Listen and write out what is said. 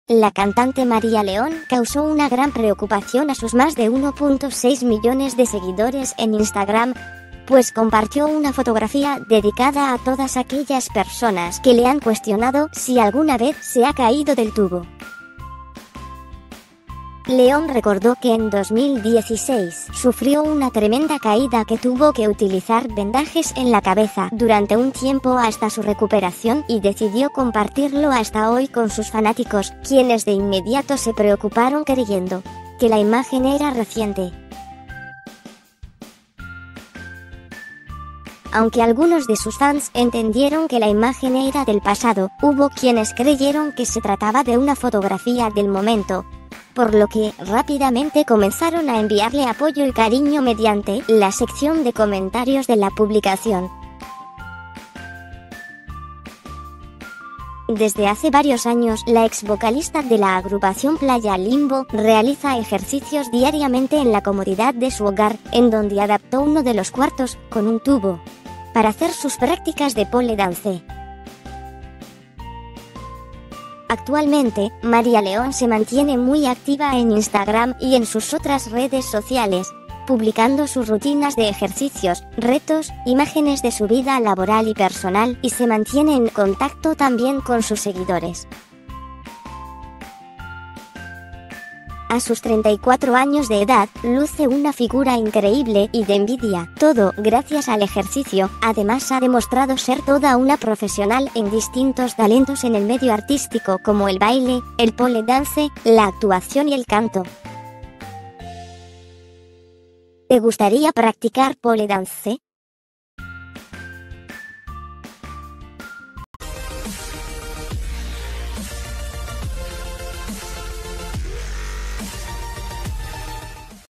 La cantante María León causó una gran preocupación a sus más de 1.6 millones de seguidores en Instagram, pues compartió una fotografía dedicada a todas aquellas personas que le han cuestionado si alguna vez se ha caído del tubo. León recordó que en 2016 sufrió una tremenda caída que tuvo que utilizar vendajes en la cabeza durante un tiempo hasta su recuperación y decidió compartirlo hasta hoy con sus fanáticos, quienes de inmediato se preocuparon creyendo que la imagen era reciente. Aunque algunos de sus fans entendieron que la imagen era del pasado, hubo quienes creyeron que se trataba de una fotografía del momento, por lo que rápidamente comenzaron a enviarle apoyo y cariño mediante la sección de comentarios de la publicación. Desde hace varios años, la ex vocalista de la agrupación Playa Limbo realiza ejercicios diariamente en la comodidad de su hogar, en donde adaptó uno de los cuartos con un tubo para hacer sus prácticas de pole dance. Actualmente, María León se mantiene muy activa en Instagram y en sus otras redes sociales, publicando sus rutinas de ejercicios, retos, imágenes de su vida laboral y personal, y se mantiene en contacto también con sus seguidores. A sus 34 años de edad, luce una figura increíble y de envidia, todo gracias al ejercicio. Además ha demostrado ser toda una profesional en distintos talentos en el medio artístico como el baile, el pole dance, la actuación y el canto. ¿Te gustaría practicar pole dance?